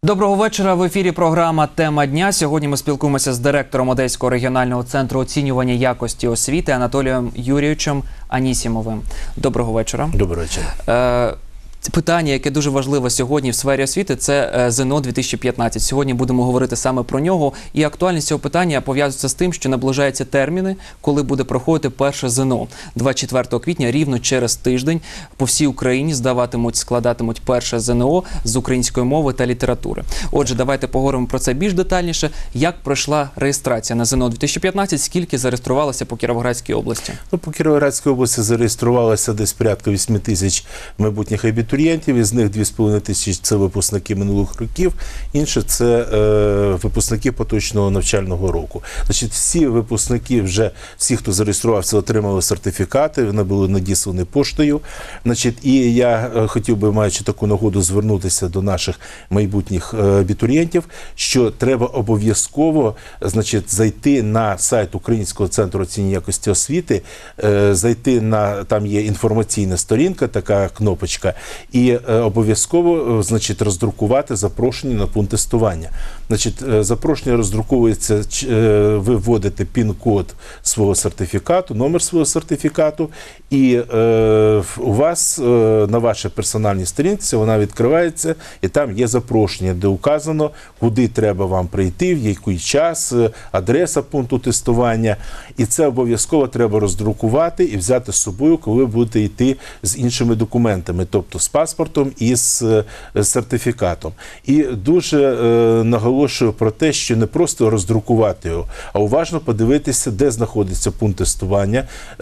Доброго вечора. В ефірі програма «Тема дня». Сьогодні ми спілкуємося з директором Одеського регіонального центру оцінювання якості освіти Анатолієм Юрійовичем Анісімовим. Доброго вечора. Доброго вечора. Питання, яке дуже важливе сьогодні в сфері освіти, це ЗНО 2015. Сьогодні будемо говорити саме про нього. І актуальність цього питання пов'язується з тим, що наближаються терміни, коли буде проходити перше ЗНО. 24 квітня, рівно через тиждень, по всій Україні складатимуть перше ЗНО з української мови та літератури. Отже, давайте поговоримо про це більш детальніше. Як пройшла реєстрація на ЗНО 2015? Скільки зареєструвалося по Кіровоградській області? По Кіровоградській області зареєструвалося десь порядка 8 тисяч майбутніх абітурієнтів, із них 2,5 тисячі – це випускники минулих років, інше – це випускники поточного навчального року. Значить, всі випускники, вже всі, хто зареєструвався, отримали сертифікати, вони були надіслані поштою. Значить, і я хотів би, маючи таку нагоду, звернутися до наших майбутніх абітурієнтів, що треба обов'язково, значить, зайти на сайт Українського центру оцінювання якості освіти, зайти на, там є інформаційна сторінка, така кнопочка, і обов'язково, значить, роздрукувати запрошення на пункт тестування. Значить, запрошення роздруковується, ви вводите пін-код свого сертифікату, номер свого сертифікату, і у вас на вашій персональній сторінці вона відкривається, і там є запрошення, де указано, куди треба вам прийти, в який час, адреса пункту тестування. І це обов'язково треба роздрукувати і взяти з собою, коли ви будете йти з іншими документами, тобто з паспортом і з сертифікатом. І дуже наголошую про те, що не просто роздрукувати його, а уважно подивитися, де знаходиться пункт тестування,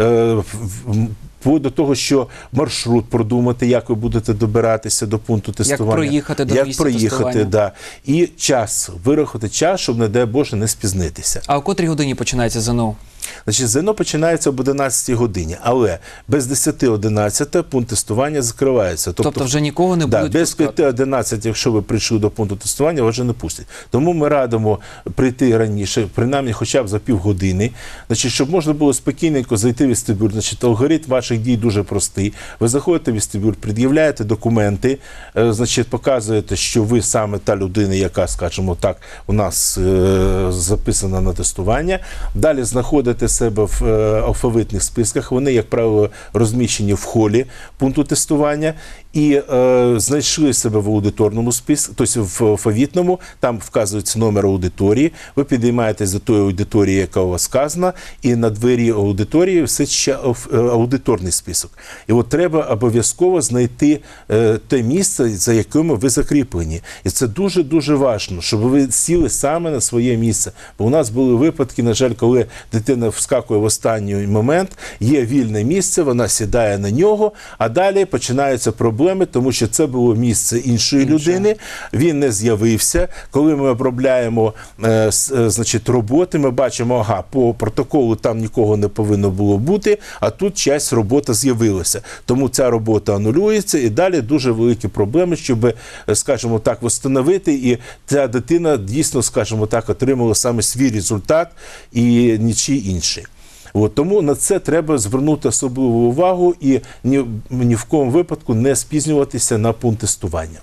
до того, що маршрут продумати, як ви будете добиратися до пункту тестування. Як проїхати до місця тестування. Да. І час, вирахувати час, щоб, не дай Боже, не спізнитися. А о котрій годині починається ЗНО? Значить, ЗНО починається об 11 годині, але без 10-11 пункт тестування закривається. Тобто вже нікого не будуть пускати? Без 5-11, якщо ви прийшли до пункту тестування, вас вже не пустять. Тому ми радимо прийти раніше, принаймні хоча б за півгодини, значить, щоб можна було спокійненько зайти в вестибюль. Значить, алгоритм ваших дій дуже простий. Ви заходите в вестибюль, пред'являєте документи, значить, показуєте, що ви саме та людина, яка, скажімо так, у нас записана на тестування. Далі знаходите себе в алфавитних списках, вони, як правило, розміщені в холі пункту тестування, і знайшли себе в аудиторному списку, тобто в алфавітному, там вказується номер аудиторії, ви підіймаєтесь до тої аудиторії, яка у вас сказана, і на двері аудиторії все ще аудиторний список. І от треба обов'язково знайти те місце, за яким ви закріплені. І це дуже-дуже важливо, щоб ви сіли саме на своє місце. Бо у нас були випадки, на жаль, коли дитина вскакує в останній момент, є вільне місце, вона сідає на нього, а далі починаються проблеми, тому що це було місце іншої людини, він не з'явився. Коли ми обробляємо, значить, роботи, ми бачимо, ага, по протоколу там нікого не повинно було бути, а тут часть роботи з'явилася. Тому ця робота анулюється, і далі дуже великі проблеми, щоб, скажімо так, встановити, і ця дитина дійсно, скажімо так, отримала саме свій результат і нічий інший. Тому на це треба звернути особливу увагу і ні в якому випадку не спізнюватися на пункт тестування.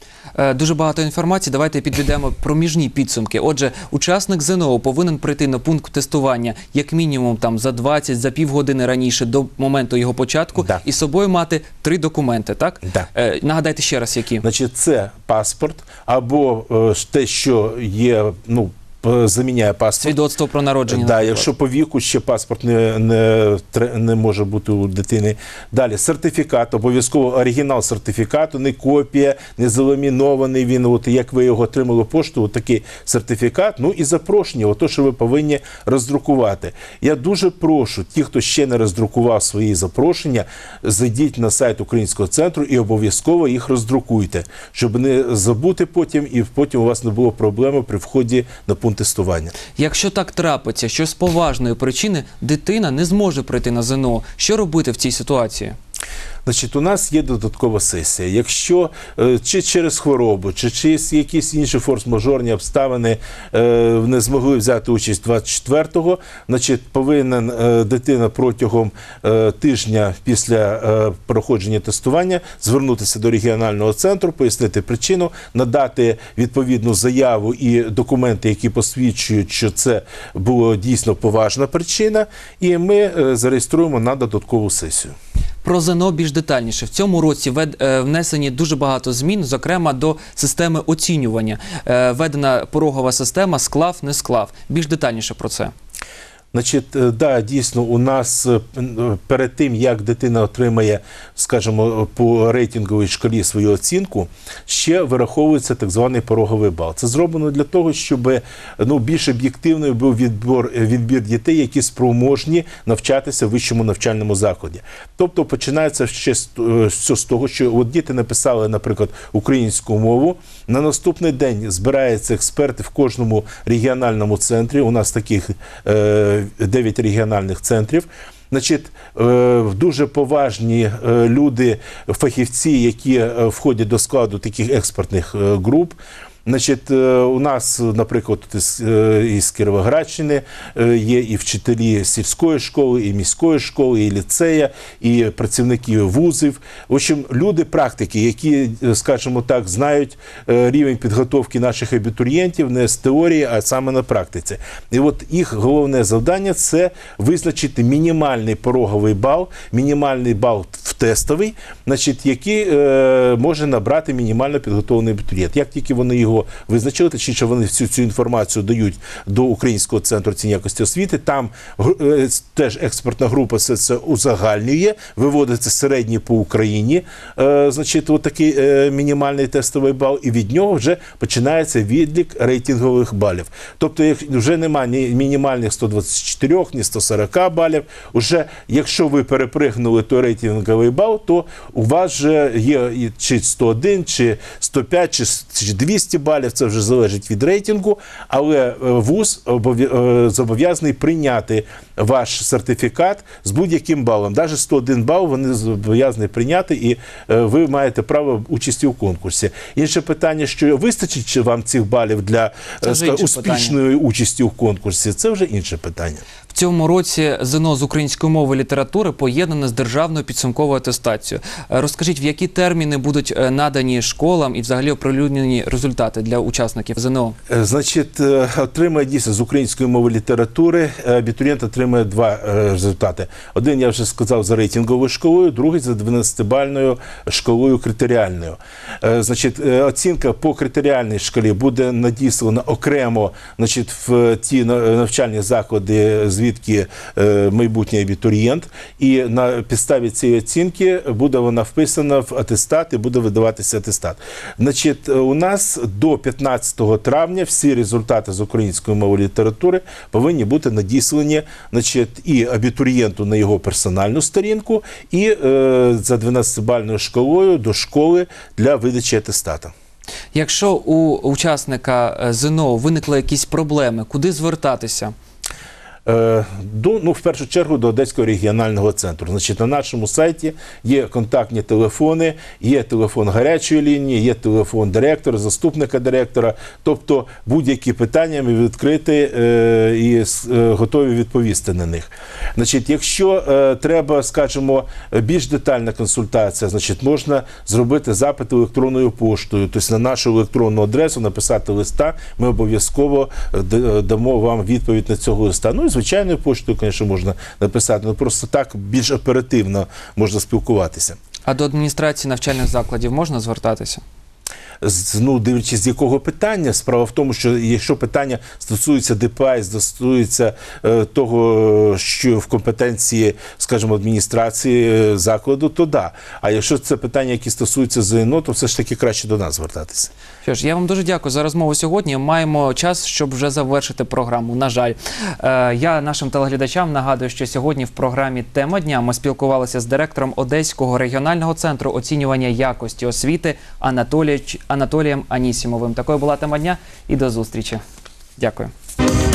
Дуже багато інформації, давайте підведемо проміжні підсумки. Отже, учасник ЗНО повинен прийти на пункт тестування як мінімум там за 20, за півгодини раніше до моменту його початку, і з собою мати 3 документи, так? Нагадайте ще раз, які. Значить, це паспорт або те, що є, заміняє паспорт. Свідоцтво про народження. Так, якщо по віку ще паспорт не може бути у дитини. Далі, сертифікат, обов'язково оригінал сертифікату, не копія, не заламінований він, от як ви його отримали пошту, от такий сертифікат, і запрошення, от то, що ви повинні роздрукувати. Я дуже прошу, ті, хто ще не роздрукував свої запрошення, зайдіть на сайт Українського центру і обов'язково їх роздрукуйте, щоб не забути потім, і потім у вас не було проблеми при вході на пункт тестування. Якщо так трапиться, що з поважної причини дитина не зможе прийти на ЗНО, що робити в цій ситуації? Значить, у нас є додаткова сесія. Якщо чи через хворобу, чи через якісь інші форс-мажорні обставини не змогли взяти участь 24-го, значить, повинна дитина протягом тижня після проходження тестування звернутися до регіонального центру, пояснити причину, надати відповідну заяву і документи, які посвідчують, що це була дійсно поважна причина, і ми зареєструємо на додаткову сесію. Про ЗНО більш детальніше. В цьому році внесені дуже багато змін, зокрема до системи оцінювання. Введена порогова система «склав, не склав». Більш детальніше про це. Значить, да, дійсно, у нас перед тим, як дитина отримає, скажімо, по рейтинговій шкалі свою оцінку, ще вираховується так званий пороговий бал. Це зроблено для того, щоб більш об'єктивною був відбір дітей, які спроможні навчатися в вищому навчальному закладі. Тобто починається ще все з того, що от діти написали, наприклад, українську мову, на наступний день збираються експерти в кожному регіональному центрі, у нас таких 9 регіональних центрів. Значить, дуже поважні люди, фахівці, які входять до складу таких експертних груп. Значить, у нас, наприклад, із Кіровоградщини є і вчителі сільської школи, і міської школи, і ліцея, і працівники вузів. В общем, люди-практики, які, скажімо так, знають рівень підготовки наших абітурієнтів не з теорії, а саме на практиці. І от їх головне завдання – це визначити мінімальний пороговий бал, мінімальний бал в тестовий, значить, який може набрати мінімально підготовлений абітурієнт. Як тільки вони його визначили, точніше, вони всю цю інформацію дають до Українського центру оцінювання якості освіти, там теж експертна група все це узагальнює, виводиться середній по Україні, значить, такий мінімальний тестовий бал, і від нього вже починається відлік рейтингових балів. Тобто, вже немає ні мінімальних 124, ні 140 балів, уже якщо ви перепригнули той рейтинговий бал, то у вас вже є чи 101, чи 105, чи 200 балів, це вже залежить від рейтингу, але вуз зобов'язаний прийняти ваш сертифікат з будь-яким балом. Навіть 101 бал вони зобов'язані прийняти, і ви маєте право участі у конкурсі. Інше питання, що вистачить чи вам цих балів для успішної участі у конкурсі, це вже інше питання. В цьому році ЗНО з української мови і літератури поєднане з державною підсумковою атестацією. Розкажіть, в які терміни будуть надані школам і взагалі оприлюднені результати для учасників ЗНО? Значить, отримає дійсно з української мови і літератури, абітурієнт отримає два результати. Один, я вже сказав, за рейтинговою школою, другий за 12-бальною школою критеріальною. Значить, оцінка по критеріальній шкалі буде надіслана окремо, значить, в ті навчальні заклади, звідки майбутній абітурієнт, і на підставі цієї оцінки буде вона вписана в атестат і буде видаватися атестат. Значить, у нас до 15 травня всі результати з української мови і літератури повинні бути надіслані, значить, і абітурієнту на його персональну сторінку, і за 12-бальною школою до школи для видачі атестата. Якщо у учасника ЗНО виникли якісь проблеми, куди звертатися? В першу чергу до Одеського регіонального центру. Значить, на нашому сайті є контактні телефони, є телефон гарячої лінії, є телефон директора, заступника директора. Тобто будь-які питання ми відкриті і готові відповісти на них. Значить, якщо треба, скажімо, більш детальна консультація, значить, можна зробити запит електронною поштою, тобто на нашу електронну адресу написати листа, ми обов'язково дамо вам відповідь на цього листа. Ну і звичайною поштою, звісно, можна написати, але просто так більш оперативно можна спілкуватися. А до адміністрації навчальних закладів можна звертатися? Дивлячись, з якого питання. Справа в тому, що якщо питання стосується ДПА, стосується того, що в компетенції, скажімо, адміністрації закладу, то да. А якщо це питання, які стосуються ЗНО, то все ж таки краще до нас звертатися. Що ж, я вам дуже дякую за розмову сьогодні. Маємо час, щоб вже завершити програму, на жаль. Я нашим телеглядачам нагадую, що сьогодні в програмі «Тема дня» ми спілкувалися з директором Одеського регіонального центру оцінювання якості освіти Анатолієм Анісімовим. Такою була «Тема дня» і до зустрічі. Дякую.